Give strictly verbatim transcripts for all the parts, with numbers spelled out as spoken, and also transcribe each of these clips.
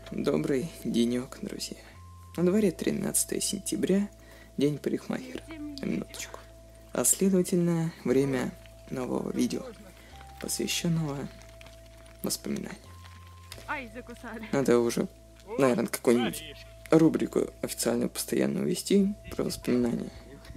Добрый денек, друзья. На дворе тринадцатое сентября, день парикмахера, на минуточку. А следовательно, время нового видео, посвященного воспоминаниям. Надо уже, наверное, какую-нибудь рубрику официальную постоянно вести про воспоминания.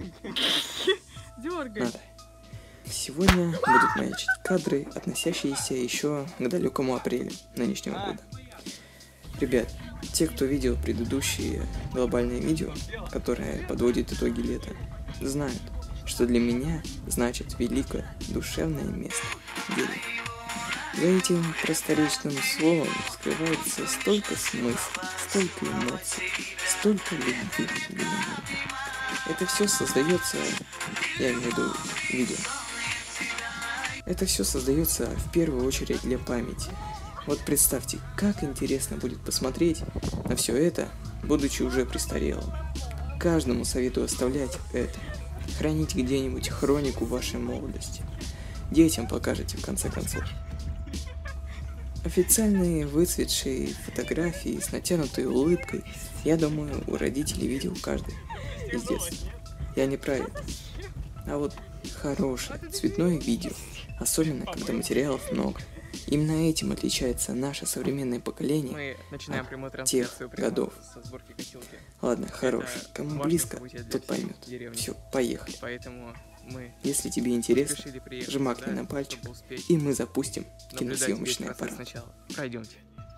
Надо. Сегодня будут маячить кадры, относящиеся еще к далекому апрелю нынешнего года. Ребят, те, кто видел предыдущие глобальные видео, которые подводят итоги лета, знают, что для меня значит великое душевное место деревня. За этим просторечным словом скрывается столько смысла, столько эмоций, столько любви для меня. Это все создается, я имею в виду видео, это все создается в первую очередь для памяти. Вот представьте, как интересно будет посмотреть на все это, будучи уже престарелым. Каждому советую оставлять это, хранить где-нибудь хронику вашей молодости. Детям покажете в конце концов. Официальные выцветшие фотографии с натянутой улыбкой, я думаю, у родителей видел каждый из детства. Я не про это. А вот хорошее, цветное видео, особенно когда материалов много. Именно этим отличается наше современное поколение Мы начинаем прямую от тех трансляцию годов. со сборки косилки. Ладно, хорош. Кому близко, тот поймет. Все, поехали. Поэтому мы Если тебе интересно, решили приехать жмакни сюда, на пальчик, чтобы успеть и мы запустим наблюдать весь киносъемочный процесс аппарат. сначала. Пройдемте.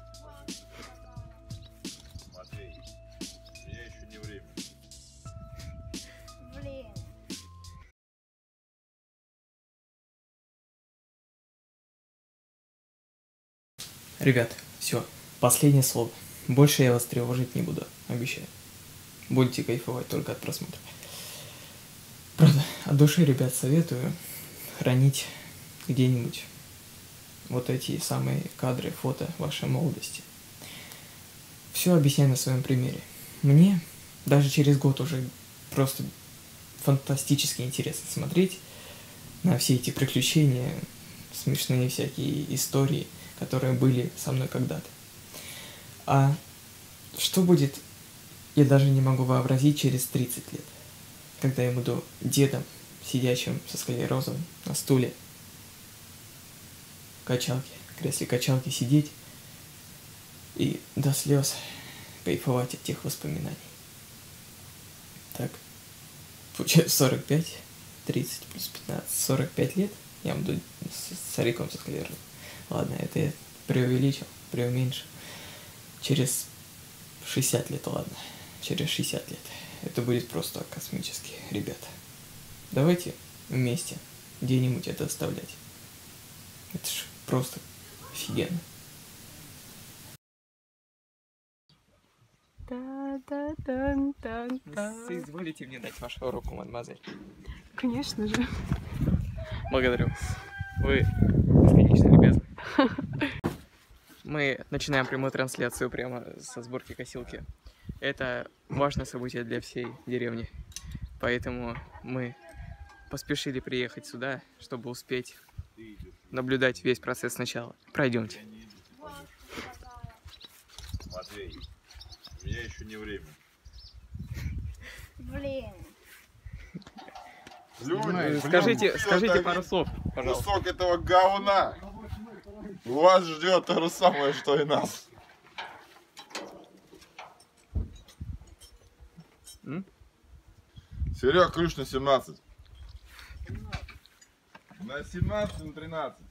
Матвей, у меня еще не время. Блин. Ребят, все, последнее слово. Больше я вас тревожить не буду, обещаю. Будете кайфовать только от просмотра. Правда, от души, ребят, советую хранить где-нибудь вот эти самые кадры, фото вашей молодости. Все объясняю на своем примере. Мне даже через год уже просто фантастически интересно смотреть на все эти приключения, смешные всякие истории, которые были со мной когда-то. А что будет, я даже не могу вообразить через тридцать лет, когда я буду дедом, сидящим со склерозом на стуле, качалке, кресле качалки сидеть и до слез кайфовать от тех воспоминаний. Так, получается сорок пять, тридцать плюс пятнадцать, сорок пять лет я буду с стариком со склерозом. Ладно, это я преувеличил, преуменьшил. Через шестьдесят лет, ладно, через шестьдесят лет. Это будет просто космически, ребята. Давайте вместе где-нибудь это оставлять. Это ж просто офигенно. Соизволите мне дать вашу руку, мадемуазель? Конечно же. Благодарю. Вы бесконечно любезны. Мы начинаем прямую трансляцию прямо со сборки косилки. Это важное событие для всей деревни. Поэтому мы поспешили приехать сюда, чтобы успеть наблюдать весь процесс сначала. Пройдемте. Матвей, у меня еще не время. Блин. Люди, Скажите, блин, скажите это пару слов, пожалуйста. кусок этого говна. Вас ждет то же самое, что и нас. М? Серег, ключ на семнадцать. На семнадцать, на тринадцать.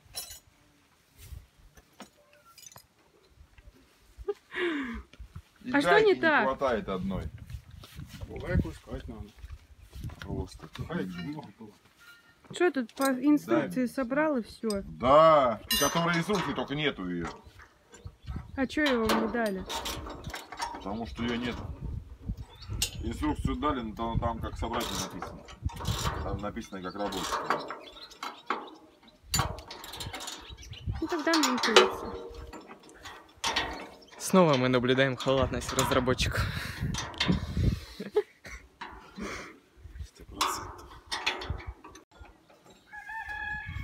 И А что гайки не так? Не хватает одной. Гайку искать надо. Просто. Что тут по инструкции собрал и все? Да, которая инструкции, только нету ее. А что его вам не дали? Потому что ее нет. Инструкцию дали, но там, там как собрать не написано. Там написано, как работать. Ну тогда мне интересно. Снова мы наблюдаем халатность разработчиков. Сто процентов.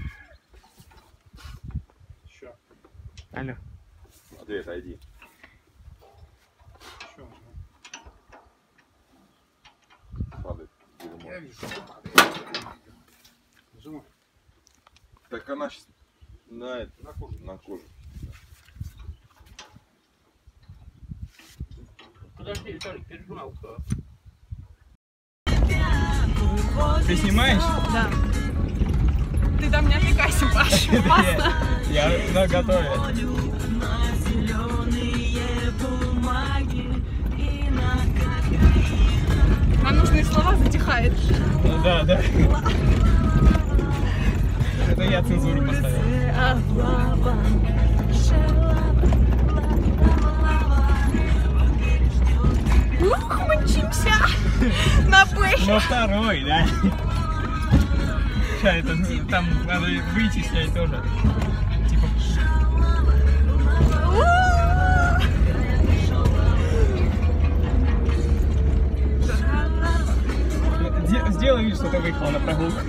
Ща. Алло. Матвей, отойди. Так она сейчас на, это, на кожу. На кожу. Подожди, Толик, пережимал. Ты снимаешь? Да. Ты там не отвлекайся, Паша. Опасно. Я на готове. Нам нужные слова, затихает. Да, да. Это я цензуру поставил. Ух, мы мчимся на бэхе. На второй, да? Сейчас это, там надо выйти снять тоже. Типа. Сделай вид, что ты выехала на прогулку.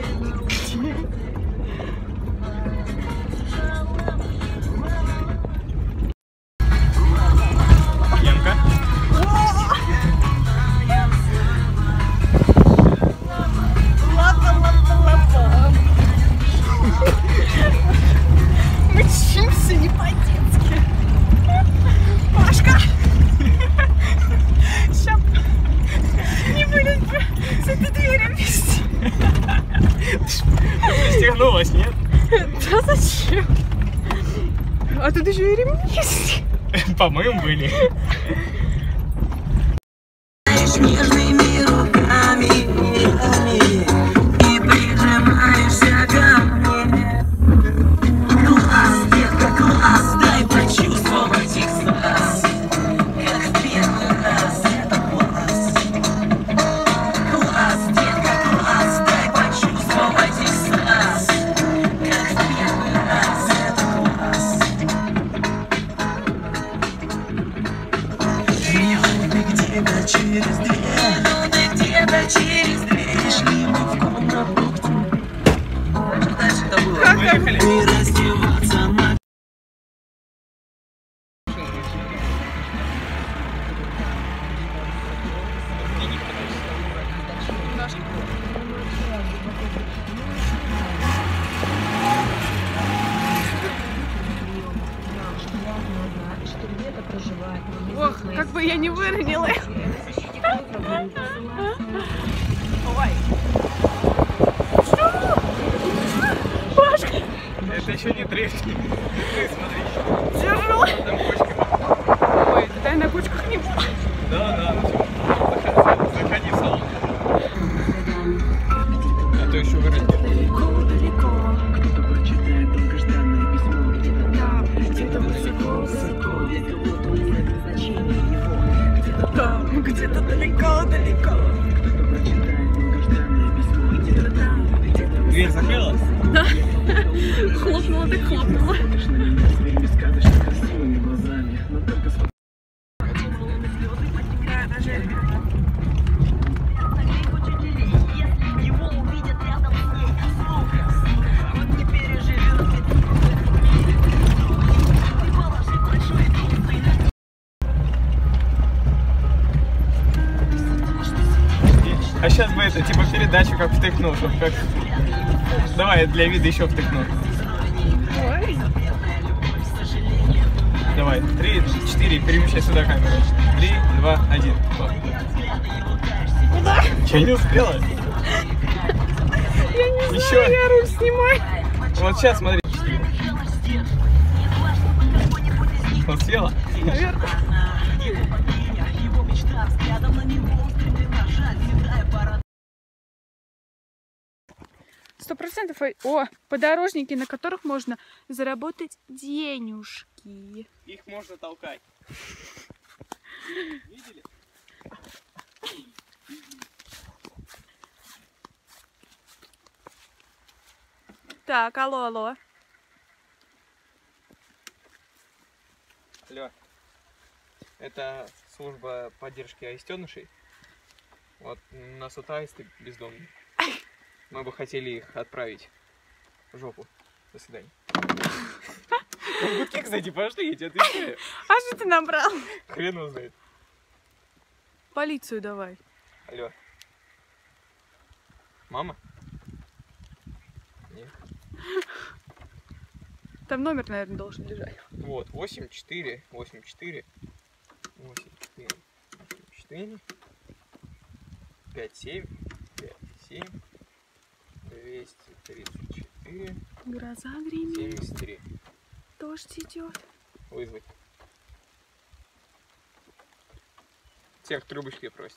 Ямка. Мы мчимся не по-детски. Пашка! Сейчас не вылезу с этой дверью вместе. Ты пристегнулась, нет? Да зачем? А тут еще и ремни есть. По-моему, были. Нежными руками и прижимаешься ко мне. Класс, детка, класс, дай почувствовать экстаз, как в первый раз, это класс. Класс, детка, класс, дай почувствовать экстаз, как в первый раз, это класс. Минуты где-то через две, минуты где-то через две, шли мы в комнату к тебе. Что дальше это было? Поехали. И раздеваться на Ох, как бы я не выронила. Ой. Пашка, Это еще не дрифт. Ты смотри. держу. Там кочки. Ой, да я на кучках не буду. Да, да, ну типа. Заходи в салон. А то еще выронил. кто-то прочитает долгожданное письмо где-то Да, где-то высоко, высоко, для кого-то узнает значение его, где-то там, где-то далеко, далеко. кто-то прочитает долгожданное письмо где-то там, где-то Дверь закрылась? Да. Хлопнула, так хлопнула. смотришь на меня своими сказочно красивыми глазами, но только с А сейчас бы это, типа передачу как втыкнул, чтобы как... Давай, для вида еще втыкну. Ой. Давай, три, четыре, перемещай сюда камеру. Три, два, один. Куда? Я не успела. Я не Еще. знаю, я руль снимаю. Вот сейчас, смотри. Вот съела? Наверное. Сто процентов. О, подорожники, на которых можно заработать денежки. Их можно толкать. Видели? Так, алло, алло. Алло. Это служба поддержки аистенышей. Вот у нас тут аисты бездомные. Мы бы хотели их отправить в жопу. До свидания. Гудки, кстати, пошли, я тебе отвечаю. А что ты набрал? Хрен его знает. Полицию давай. Алло. Мама? Нет. Там номер, наверное, должен лежать. Вот, восемь четыре восемь четыре восемь четыре восемь четыре пять семь пять семь двести тридцать четыре Гроза гремит. семьдесят три. Дождь идет. Вызвать. Тех трубочки просит.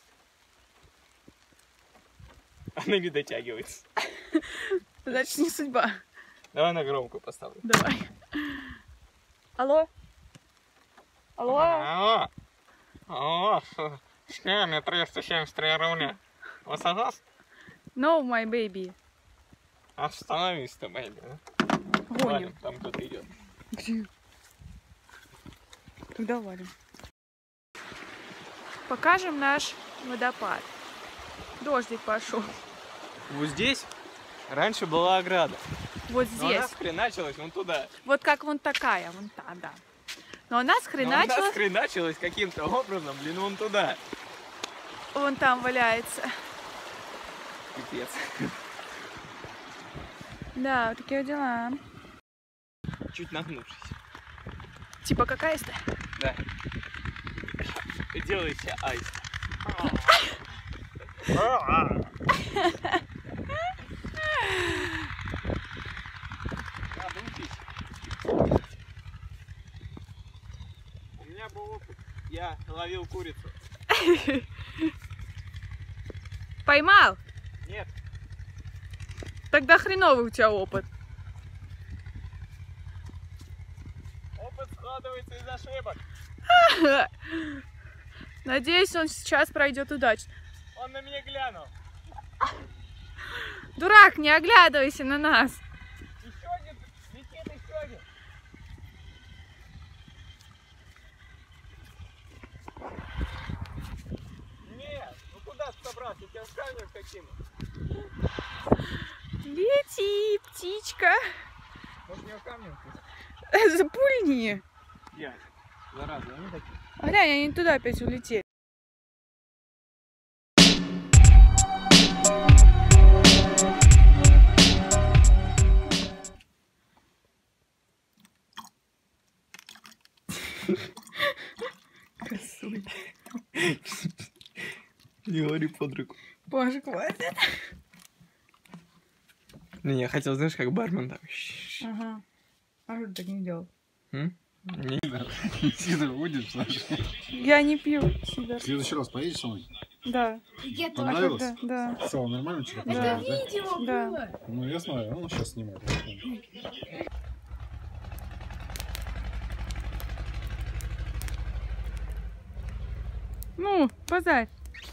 Она не дотягивается. Значит, не судьба. Давай на громкую поставлю. Давай. Алло? Алло? Алло. Алло. С нами триста семьдесят три рубля. Вы согласны? No, my baby. Остановись ты, бэйби. Гоним. Валим, там кто-то идет. Где? Тогда валим. Покажем наш водопад. Дождик пошел. Вот здесь раньше была ограда. Вот Но она здесь. схреначилась вон туда. Вот как вон такая, вон та, да. Но она Но она схреначилась, схреначилась каким-то образом, блин, вон туда. вон там валяется. Пипец. Да, вот такие вот дела. Чуть нагнувшись. Типа какая то Да. Делайте айс. Надо учить. У меня был опыт. Я ловил курицу. Поймал? Нет. Тогда хреновый у тебя опыт. Опыт складывается из ошибок. Надеюсь, он сейчас пройдет удачно. Он на меня глянул. Дурак, не оглядывайся на нас. Еще один. Летит еще один. Нет, ну куда собраться? Тебя в камеру каким? Лети, птичка. Может, не в камеру? Запульни. Я. Зараза, они такие. А глянь, они туда опять улетели. Красуй. Не говори под руку. Боже, хватит. Не, я хотел, знаешь, как бармен там. Ага. А что ты так не делал? М? Не знаю. Сидор будешь, Саша? Я не пью сидор. В следующий раз поедешь со мной? Да. Понравилось? Да, да. Стало нормально вчера? Да. Понравилось, Да. да? Ну, я знаю, он сейчас снимает. Ну, базарь.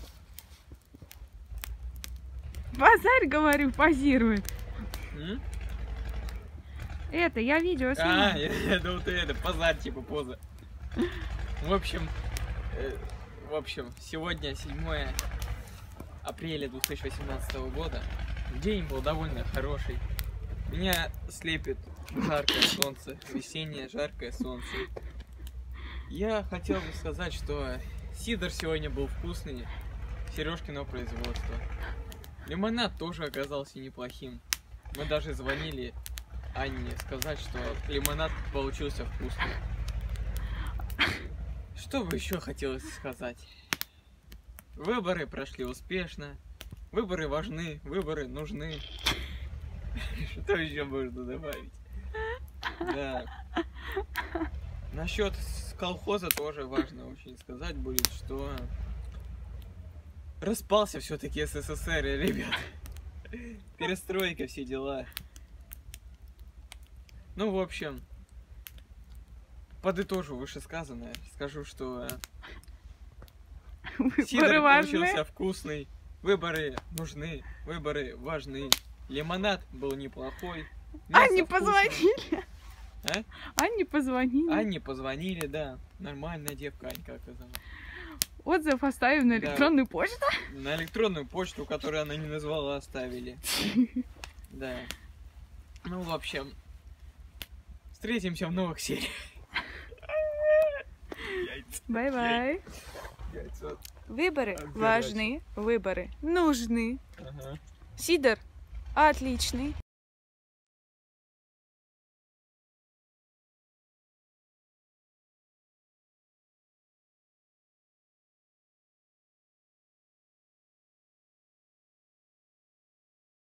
Базарь, говорю, позирует. М? Это, я видео А, снимаю. я, я думал, ты это, позарь, типа, поза. В общем, э, в общем, сегодня седьмое апреля две тысячи восемнадцатого года. День был довольно хороший. Меня слепит жаркое солнце, весеннее жаркое солнце. Я хотел бы сказать, что сидор сегодня был вкусный, Сережкино производство. Лимонад тоже оказался неплохим. Мы даже звонили Анне сказать, что лимонад получился вкусный. Что бы еще хотелось сказать? Выборы прошли успешно. Выборы важны, выборы нужны. Что еще можно добавить? Да. Насчет колхоза тоже важно очень сказать будет, что распался все-таки СССР, ребят. Перестройка, все дела. Ну, в общем, подытожу вышесказанное. Скажу, что сидор Выборы важны. получился вкусный. Выборы нужны, выборы важны. Лимонад был неплохой. мясо Анне вкусное. позвонили. А? Анне позвонили. Анне позвонили, да. Нормальная девка Анька оказалась. Отзыв оставим на Да. электронную почту. На электронную почту, которую она не назвала, оставили. Да. Ну, в общем, встретимся в новых сериях. Яйца. Бай-бай. Яйца. Выборы Горячий. важны, выборы нужны. Ага. Сидор отличный.